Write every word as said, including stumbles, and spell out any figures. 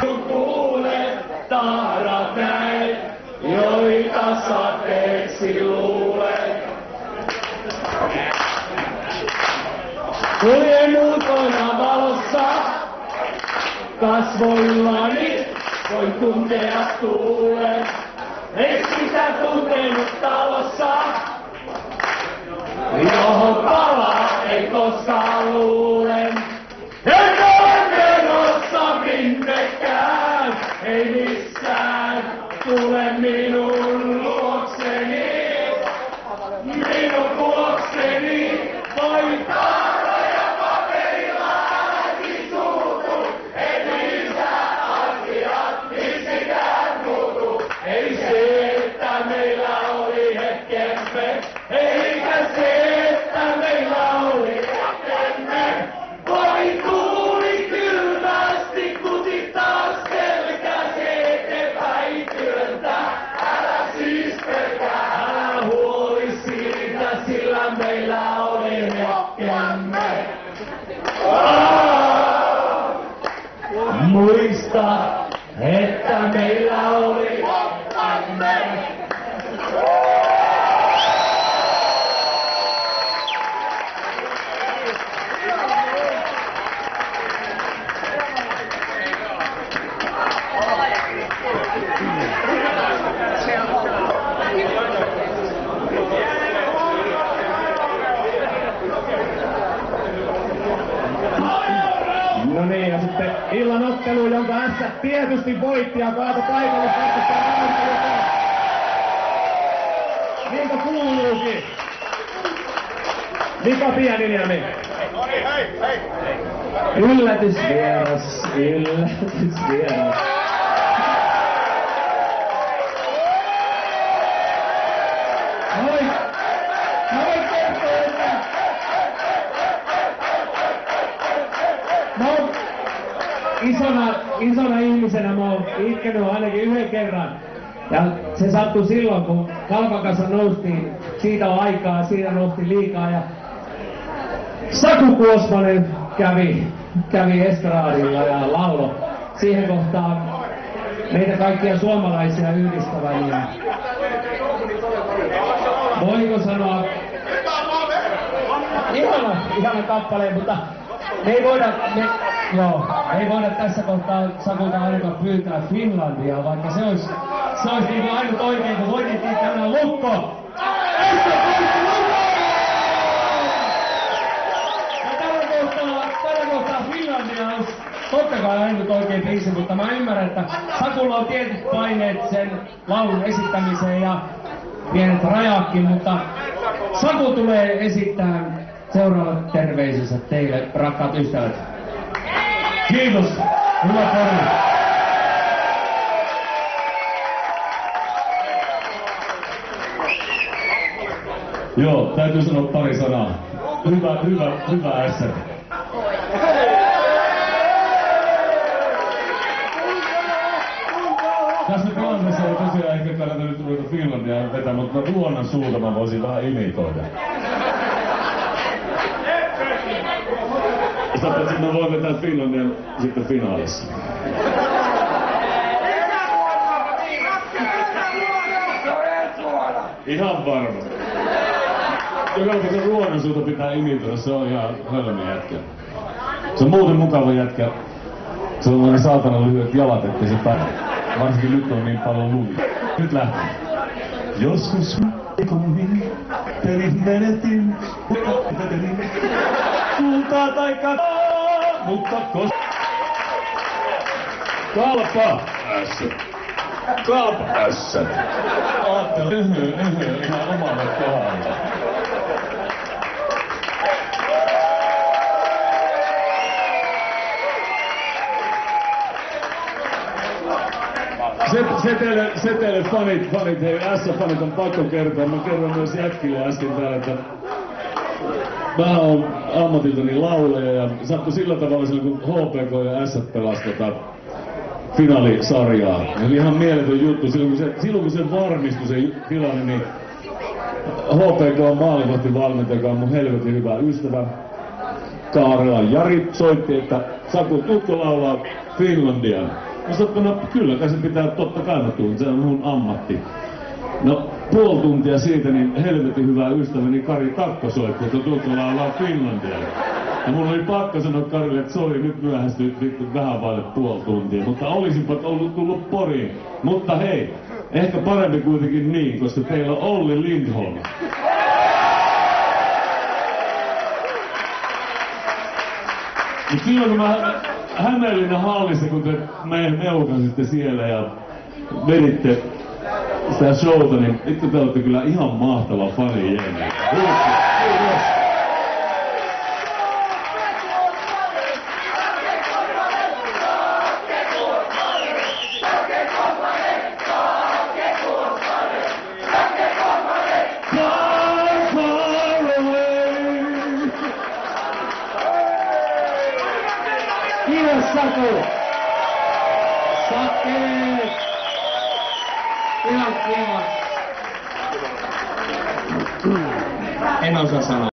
Kuule taarat näin, joita sateeksi luulen. Kuljen ulkona valossa, kasvoillani voin tuntea tuulen. Ei sitä tuntenut talossa, johon palaa ei koskaan luulen. En ole menossa minnekään, ei missään tule minun luokseni. Minun luokseni voi taara ja paperilla äänkin suutu. Ei niistä asiat miksikään muutu. Ei se, että meillä oli hetkemme, eikä se, että meillä oli hetkemme. Voi tuuli kylmästi kutittaa selkä, se eteenpäin työntä. Älä siis pelkää, älä huoli siitä, sillä meillä oli hetkemme. Oh! Muista, että meillä oli hetkemme. No niin, ja sitten illan ottelu, jonka ässät tietysti voitti ja kaatu paikallisesti. Niinkä kuuluukin. Mika Pieniniemi. Yllätysvieras, yllätysvieras. Moi! Mä voin kertoa, että mä oon isona, isona ihmisenä, mä oon itkenyt ainakin yhden kerran. Ja se sattui silloin, kun Kalpan kanssa noustiin, siitä on aikaa, siitä nousti liikaa. Ja Saku Kuosmanen kävi, kävi estraadilla ja laulo siihen kohtaan meitä kaikkia suomalaisia yhdistävän. Ja voiko sanoa, ihana, ihana kappale, mutta me ei voida, me, joo, me ei voida tässä kohtaa Sakulta ainakaan pyytää Finlandia, vaikka se olisi, se olisi niin kuin ainut oikein, kun voitettiin tämä lukko. Ja tällä kohtaa, tällä kohtaa Finlandia olisi totta kai ainut oikein biisi, mutta mä ymmärrän, että Sakulla on tietyt paineet sen laulun esittämiseen ja pienet rajakin, mutta Saku tulee esittämään seuraavat terveisensä teille, rakkaat ystävät. Kiitos! Hyvä Pori! Joo, täytyy sanoa pari sanaa. Hyvä, hyvä, hyvä ässä. Tässä tilanteessa ei tosiaan ehkä kannata nyt ruveta Finlandia vetämään, mutta Ruonan suuta mä voisin vähän imitoida. Sitä paitsi mä voin vetää Finlandia sitten finaalissa. Ihan varma. Joka se Ruonan suuta pitää imitoida, se on ihan hölmi jätkä. Se on muuten mukava jätkä. Se on aina saatana lyhyet jalat, ettei se päivä. Varsinkin nyt on niin paljon lunta. Nyt lähtee. Joskus heikommin pelin menetin, vetelin kultaa tai kataa, mutta kos... Kalpa ässät. Kalpa ässät. Aattele, öhö, öhö, ihan omalle kohdalle. Se, se, teille, se teille fanit, fanit, hei S-fanit on pakko kertoa. Mä kerron myös jätkille äsken täällä, että mä oon ammatiltani lauleja ja sattui sillä tavalla silloin, kun H P K ja S pelasi tota finaalisarjaa. Eli ihan mieletön juttu. Silloin kun se, silloin, kun se varmistui se tilanne, niin H P K on maalivahtivalmentaja, joka on mun helvetin hyvä ystävä. Kaarela Jari soitti, että Saku, tuutko laulaa Finlandian? No sä no, kyllä kai se pitää totta kai mä tuun, se on mun ammatti. No puoli tuntia siitä niin helvetin hyvä ystäväni Kari Kakko soitti, että tuolta laulaa Finlandia. Ja mun oli pakko sanoa Karille, että sori nyt myöhästyy vähän vaille puoli tuntia, mutta olisinpa ollut tullut Poriin. Mutta hei, ehkä parempi kuitenkin niin, koska teillä on Olli Lindholm. Mut silloin kun mä Hämeenlinnan hallissa, kun te me meukasitte siellä ja veditte sitä showta, niin itse te olette kyllä ihan mahtava fani jengi. Kiitos. Kiitos Saku! Sake! Ihan kiva. En osaa sanoa.